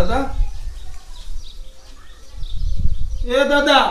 દાદા એ દાદા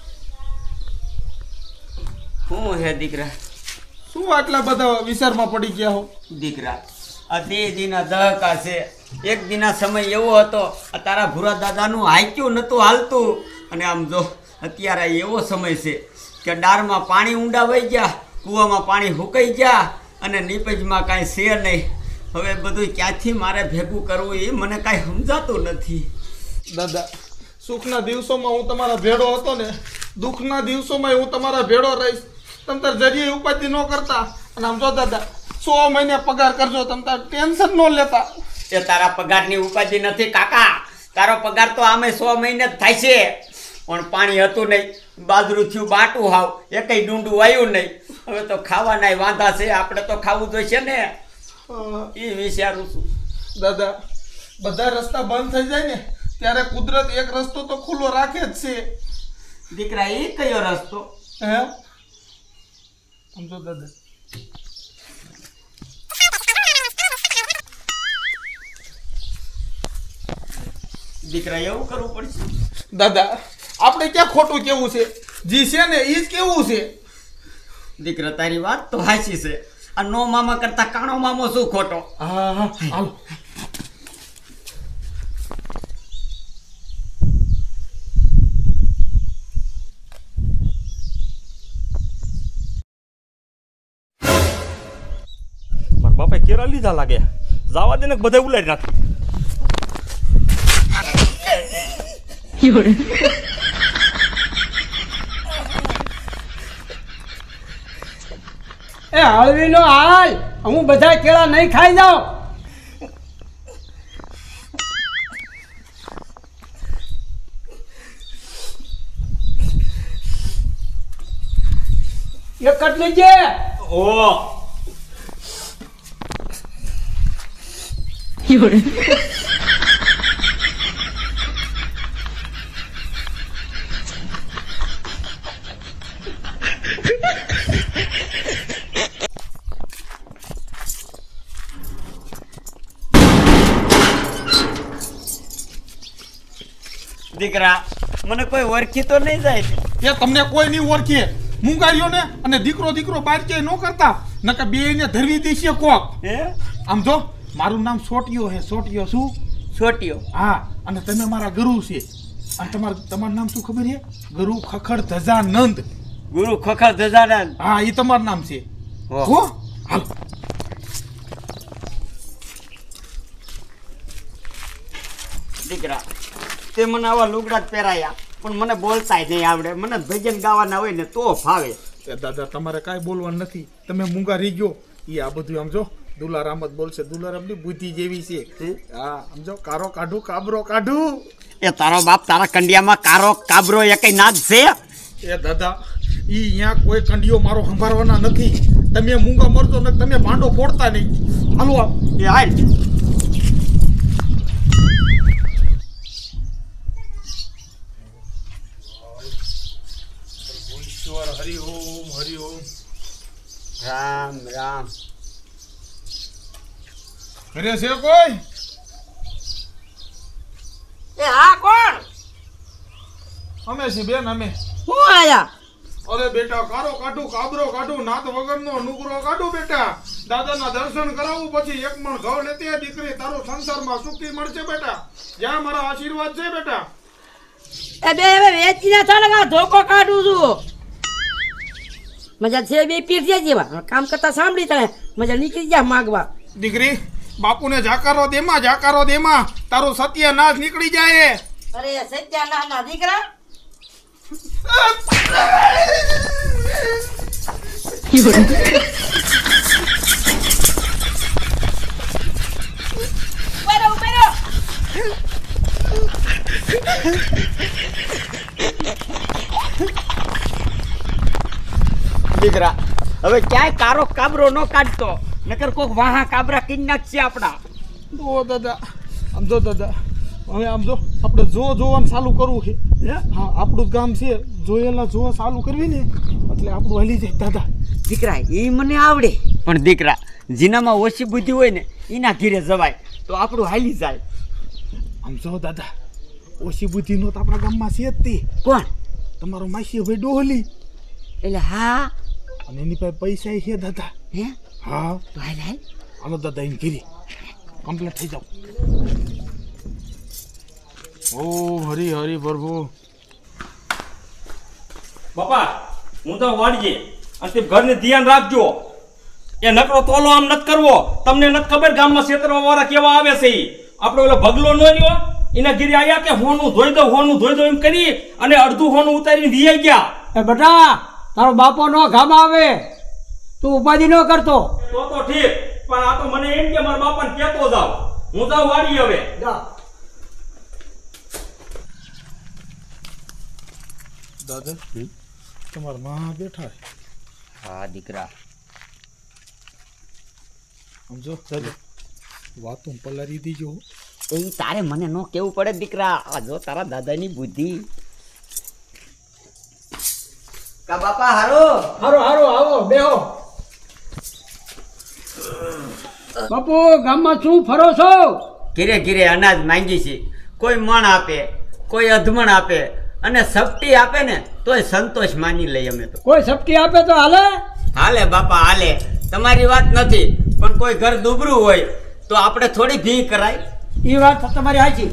શું હે દીકરા? શું આટલા બધા વિચારમાં પડી ગયા હો દીકરા આ તે દીના દહકા છે. એક દીના સમય એવો હતો આ તારા ભૂરા દાદાનું હાંક્યું નહોતું હાલતું અને આમ જો અત્યારે એવો સમય છે કે ડારમાં પાણી ઊંડા વહી ગયા, કૂવામાં પાણી હુકાઈ ગયા અને નીપજમાં કાંઈ છે નહીં. હવે બધું ક્યાંથી મારે ભેગું કરવું એ મને કાંઈ સમજાતું નથી. દાદા સુખના દિવસોમાં હું તમારા ભેડો હતો ને, દુઃખના દિવસોમાં હું તમારા ભેડો રહીશ. તમ તાર જરીએ ઉપાધિ ન કરતા. અને આમ જો દાદા 100 મહિને પગાર કરજો, તમ તાર ટેન્શન ન લેતા. એ તારા પગારની ઉપાધિ નથી કાકા, તારો પગાર તો આમે 100 મહિને જ થાય છે. પણ પાણી હતું નહીં, બાજરું થયું બાટું હાવ, એકય ડુંડું વાયું નહીં. હવે તો ખાવાના વાંધા છે, આપણે તો ખાવું જોઈશે ને એ વિચારું છું. દાદા બધા રસ્તા બંધ થઈ જાય ને ત્યારે કુદરત એક રસ્તો તો ખુલ્લો રાખે જ છે. દીકરા એ કયો રસ્તો? હે સમજો દાદા દીકરા એવું કરવું પડશે. દાદા આપણે ક્યાં ખોટું કેવું છે, જી છે ને ઈ જ કેવું છે. દીકરા તારી વાત તો હાચી છે. આ નો મામા કરતા કાણો મામો શું ખોટો? હા હા હાલો. મારા બાપાએ કેરા લીધા લાગે, જવા દે ને બધા ઉલાડી નાખે. એ હળવીનો હાલ, હું બધા કેળા નહીં ખાઈ જાઉં. એક કટ લેજે. ઓ દીકરા મને કોઈ ઓળખી તો નહીં જાય? એ તમને કોઈ નહીં ઓળખે. મૂંગારીઓ ને અને દીકરો દીકરો બાર ક્યાંય ન કરતા, નકર બે ને ધરવી દેશે કોક. હે આમ જો મારું નામ સોટિયો હે. સોટિયો શું? છોટીઓ. હા અને તમે મારા ગુરુ છે. અને તમારું નામ શું ખબર છે? ગુરુ ખખડ ધજાનંદ. ગુરુ ખખર ધજાનંદ. હા એ તમારું નામ છે. ઓહ. હો હાલ. દીકરા તે મને આવા લુગડા જ પહેરાયા પણ મને બોલતાય નહીં આવડે. મને ભજન ગાવાના હોય ને તો ફાવે. એ દાદા તમારે કાંઈ બોલવાનું નથી, તમે મૂંગા રહી ગયો. એ આ બધું આમ જો દુલારામ જ બોલશે. દુલારામની બુદ્ધિ જેવી છે. હા સમજો કારો કાઢું કાબરો કાઢું. એ તારો બાપ તારા કંડિયામાં કારો કાબરો એકય નાદ છે? એ દાદા ઈ અહીંયા કોઈ કંડિયો મારો સંભાળવાના નથી. તમે મૂંગા મરજો ને તમે ભાંડો ફોડતા નહીં. હાલો આમ. એ હાલ. હરિ ઓમ હરિ ઓમ. રામ રામ. ઘરે છે કોઈ? એ હા કોણ? અમે છીએ બેન અમે. હું આયા? અરે બેટા કારો કાઢું કાબરો કાઢું નાત વગરનો નુકરો કાઢું બેટા. દાદાના દર્શન કરાવું પછી એક મણ ઘઉં લેતી આ દીકરી તારો સંસારમાં સુખી મળશે બેટા. જ્યાં મારા આશીર્વાદ છે બેટા. એ બે હવે વેચી ના થાય ને ધોકો કાઢું છું. મજા છે બે પીર છે જેવા કામ કરતા સાંભળી તને મજા નીકળી ગયા માગવા. દીકરી બાપુને જાકારો દેમાં જાકારો દેમાં તારો સત્યનાશ નીકળી જાય. અરે સત્યાનાશ ના દીકરા. દીકરા હવે ક્યાંય કારો કાબરો ન કાઢતો, નકર કોક વાહા કાબરા કિન નાખશે આપણા. ઓ દાદા આમ જો દાદા હવે આમ જો આપણે જોવાનું ચાલુ કરવું છે. હા આપણું જ ગામ છે, જોયેલા જોવા ચાલુ કરવી ને એટલે આપણું હાલી જાય દાદા. દીકરા એ મને આવડે પણ દીકરા જીનામાં ઓછી બુદ્ધિ હોય ને એના ઘીરે જવાય તો આપણું હાલી જાય. આમ જો દાદા ઓછી બુદ્ધિનો તો આપણા ગામમાં છે જ તે કોણ? તમારો માસી ભાઈ ડોહલી એટલે હા. અને એની પાસે પૈસા છે દાદા. હે? હા તો હાલ હાલ. હાલો દાદા એને ઘીરી કમ્પ્લીટ થઈ જાઓ. ઓ હરી હરી પ્રભુ. બાપા હું તો વાડીએ અને તે ઘરને ધ્યાન રાખજો. એ નકરો તોલો આમ નથી કરવો. તમને નથી ખબર ગામમાં ક્ષેત્રમાં વાળા કેવા આવે છે ઈ. આપણે ઓલો ભગલો ન રહ્યો એના ઘીરે આયા કે હોનું ધોઈ દો એમ કરી અને અડધું હોનું ઉતારીને વીઆઈ ગયા. એ બેટા તારો બાપો નો ગામ આવે તું ઉપાધિ ન કરતો. તો ઠીક, પણ આ તો મને એમ કે મારા બાપાને કહેતો જાવ. હું જાઉં વાડી હવે. દાદા તમારા માં બેઠા છે. હા દીકરા. સમજો દાદા વાતું પલારી દીજો. એ તારે મને નો કેવું પડે દીકરા. આ જો તારા દાદાની બુદ્ધિ. કા બાપા હારો. હારો હારો આવો બેહો. બાપુ ગામમાં શું ફરો છો? ઘીરે ઘીરે અનાજ માંગી છે. કોઈ મણ આપે, કોઈ અધમણ આપે અને સપટી આપે ને તોય સંતોષ માની લઈએ અમે તો. કોઈ સપટી આપે તો હાલે? હાલે બાપા હાલે. તમારી વાત નથી, પણ કોઈ ઘર દુબરું હોય તો આપણે થોડી ભી કરાય. એ વાત તમારી સાચી.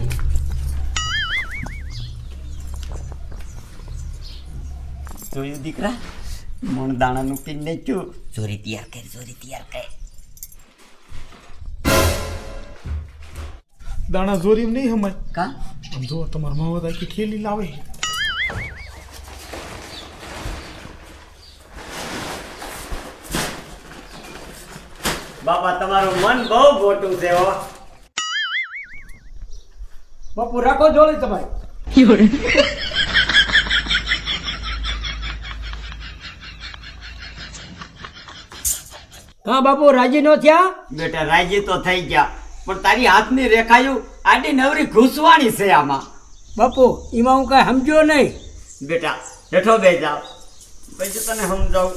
જોયું દીકરા, મણ દાણાનું પીન નાખ્યું. ચોરી તૈયાર કર, ચોરી તૈયાર કર. દાણા જોરી નહીં હમાય. કા આમ જો તમારા માવત આખી ઠેલી લાવે. બાપા તમારું મન બહુ મોટું છે હો. બાપુ રાખો જોડી તમારી. હા બાપુ રાજી નો થયા? બેટા રાજી તો થઈ ગયા, પણ તારી હાથની રેખાયું આડી નવરી ઘૂસવાની છે આમાં. બાપુ એમાં હું કઈ સમજ્યો નહીં. બેટા હેઠો બે જાવ, પછી તને સમજાવું.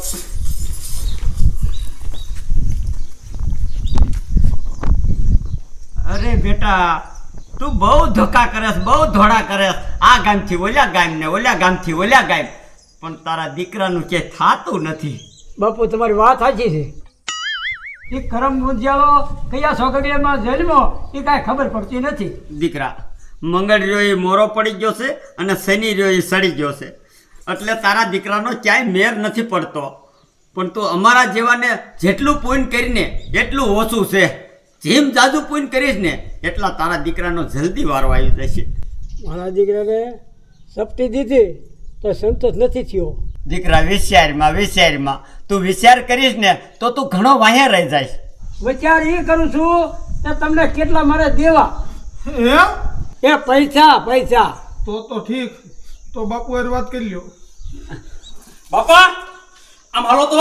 અરે બેટા તું બહુ ધોકા કરેસ, બહુ ધોળા કરેસ. આ ગામથી ઓલા ગામ ને ઓલા ગામથી ઓલા ગામ, પણ તારા દીકરાનું કે થાતું નથી. બાપુ તમારી વાત સાચી છે. એ કરમ મુંજાળો કયા સોગડિયામાં જન્મો એ કાંઈ ખબર પડતી નથી. દીકરા મંગળ રહ્યો એ મોરો પડી ગયો છે અને શનિ રહ્યો એ સડી ગયો છે, એટલે તારા દીકરાનો ક્યાંય મેર નથી પડતો. પણ તું અમારા જેવાને જેટલું પૂન કરીને એટલું ઓછું છે. જેમ જાદુ પૂન કરીશ ને એટલા તારા દીકરાનો જલ્દી વારો આવી જશે. મારા દીકરાને સપટી દીધી તો સંતોષ નથી થયો. દીકરા વિચારમાં તું વિચાર કરીશ ને તો તું ઘણો વાહે રહી જાય. વિચાર એ કરું છું કે તમને કેટલા મારે દેવા. એમ એ પૈસા તો ઠીક. તો બાપુ હારે વાત કરી લ્યો. બાપા આમ હાલો તો.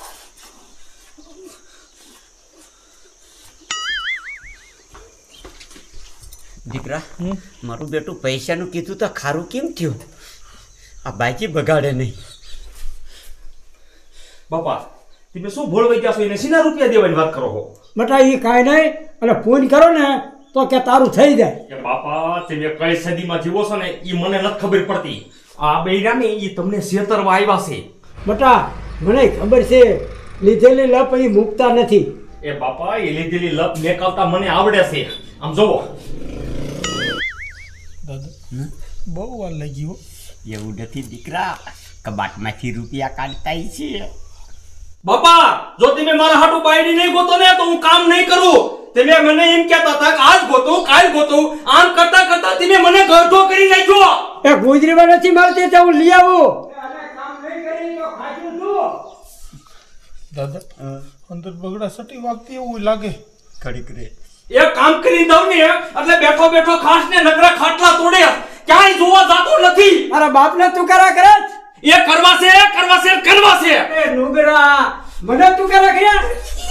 દીકરા મારું બેટું પૈસાનું કીધું તો ખારું કેમ થયું? આ બાઈકી બગાડે નહીં. બાપા તમે શું ભોળવાઈ ગયા છો? એને સીના રૂપિયા દેવાની વાત કરો છો? બટા એ કાંઈ નહીં અને ફોન કરો ને તો કે તારું થઈ જાય. કે બાપા તમે કઈ સદીમાં જીવો છો ને એ મને નથી ખબર પડતી. આ બૈરા ને એ તમને છેતરવા આવ્યા છે. બટા મને ખબર છે લીધેલી લપ અહીં મૂકતા નથી. એ બાપા એ લીધેલી લપ મેકાવતા મને આવડે છે. આમ જોવો. દાદા બહુ વાર લાગી હો. એવું નથી દીકરા, કબાટમાંથી રૂપિયા કાઢતા છે. બાપા જો તમે મારા હાટુ બાયડી નહીં ગોતો ને તો હું કામ નહીં કરું. તમે મને એમ કહેતા હતા કે આજ ગોતું કાલ ગોતું, આમ કરતા કરતા તમે મને ગઢો કરી નાખ્યો. એ ગુજરીમાં નથી મળતી તો હું લઈ આવું. દાદા અંદર બગડા સટી વાગતી એવું લાગે. ખડી કરે એક કામ કરી દઉં ને એટલે બેઠો બેઠો ખાસ ને નકરા ખાટલા તોડે, ક્યાંય જોવા જાતો નથી. મારા બાપને તું કરા કરે એ કરવા છે. એ નુગરા મને તું કરા કર્યા.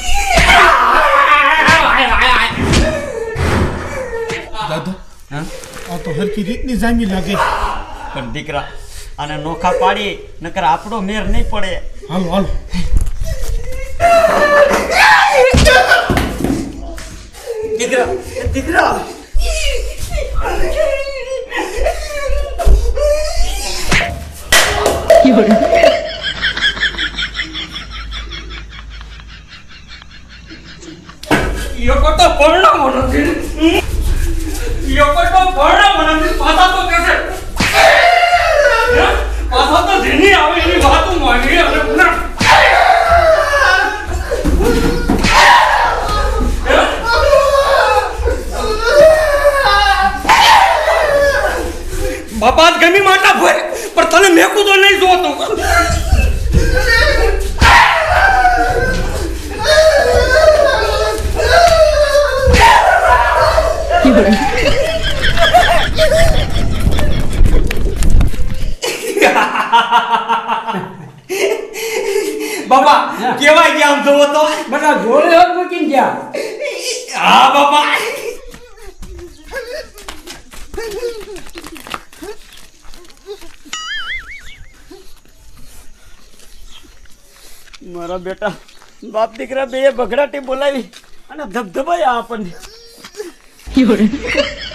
દાદા આ તો હરકી રીતની જામી લાગે. પણ દીકરા આને નોખા પાડી નકર આપણો મેર નહીં પડે. હાલો દીકરા યોકો તો પરણાવો નથી યોકો તો પરણાવો નથી પાછા તો કે છે પાછા તો જેની આવે એની વાતો માની અને પુનઃ બાપા જ ગમી માટા ફરે પણ તને મેકું તો નહીં જોતો બાપા કેવાય ગયા આમ જોવો તો બધા જોડે હાથ મૂકીને ગયા. હા બાપા મારા બેટા બાપ દીકરા બે બગડાટી બોલાવી અને ધબધબાયા આપણને